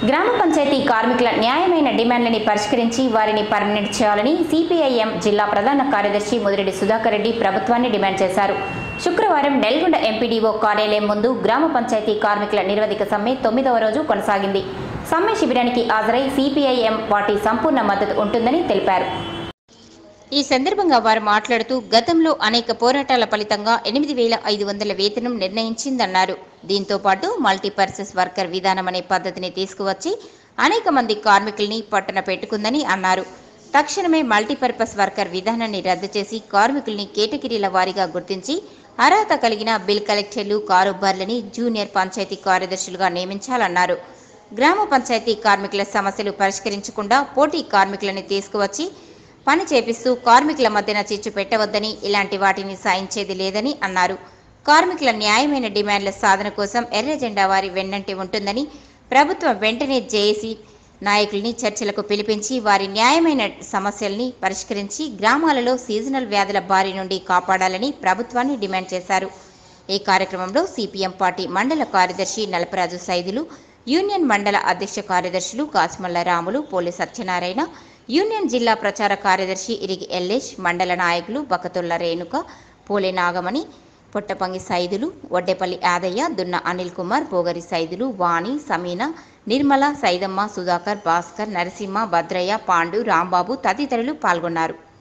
గ్రామ పంచాయతీ కార్మికుల న్యాయమైన డిమాండ్లని పరిష్కరించి వారిని పర్మనెంట్ చేయాలని సిపిఐఎం జిల్లా ప్రధాన కార్యదర్శి ముదిరెడ్డి సుధాకర్ రెడ్డి ప్రభుత్వాన్ని డిమాండ్ చేశారు. శుక్రవారం నెల్గొండ ఎంపీడీఓ కార్యాలయం ముందు గ్రామ పంచాయతీ కార్మికుల నిరవధిక సమ్మె 9వ రోజు కొనసాగింది. సమ్మె శిబిరానికి హాజరై సిపిఐఎం పార్టీ సంపూర్ణ మద్దతు ఉంటుందని తెలిపారు. ఈ సందర్భంగా వారు మాట్లాడుతూ గతంలో అనేక పోరాటాల ఫలితంగా 8,500 వేతనం నిర్ణయించిందన్నారు. దీంతో పాటు మల్టీపర్పస్ వర్కర్ విధానం అనే పద్ధతిని తీసుకువచ్చి అనేక మంది కార్మికుల్ని పట్టున పెట్టుకుందని అన్నారు. తక్షణమే మల్టీపర్పస్ వర్కర్ విధానాన్ని రద్దు చేసి కార్మికుల్ని కేటగిరీల వారీగా గుర్తించి అర్హత కలిగిన బిల్ కలెక్టర్లు, కారోబార్లని జూనియర్ పంచాయతీ కార్యదర్శులుగా నియమించాలన్నారు. గ్రామ పంచాయతీ కార్మికుల సమస్యలు పరిష్కరించకుండా పోటీ కార్మికులను తీసుకువచ్చి పని చేపిస్తూ కార్మికుల మధ్యన చిచ్చు పెట్టవద్దని, ఇలాంటి వాటిని సాయించేది లేదని అన్నారు. కార్మికుల న్యాయమైన డిమాండ్ల సాధన కోసం ఎర్ర జెండా వారి వెన్నంటి ఉంటుందని, ప్రభుత్వం వెంటనే జేఏసీ నాయకుల్ని చర్చలకు పిలిపించి వారి న్యాయమైన సమస్యల్ని పరిష్కరించి గ్రామాలలో సీజనల్ వ్యాధుల బారి నుండి కాపాడాలని ప్రభుత్వాన్ని డిమాండ్ చేశారు. ఈ కార్యక్రమంలో సిపిఎం పార్టీ మండల కార్యదర్శి నలపరాజు సైదులు, యూనియన్ మండల అధ్యక్ష కార్యదర్శులు కాస్మల్ల రాములు, పోలి సత్యనారాయణ, యూనియన్ జిల్లా ప్రచార కార్యదర్శి ఇరిగి ఎల్లేష్, మండల నాయకులు బకతొల్ల రేణుక, పోలే నాగమణి, పొట్టపంగి సైదులు, వడ్డేపల్లి యాదయ్య, దున్న అనిల్ కుమార్, పోగరి సైదులు, వాణి, సమీన, నిర్మల, సైదమ్మ, సుధాకర్, భాస్కర్, నరసింహ, భద్రయ్య, పాండు, రాంబాబు తదితరులు పాల్గొన్నారు.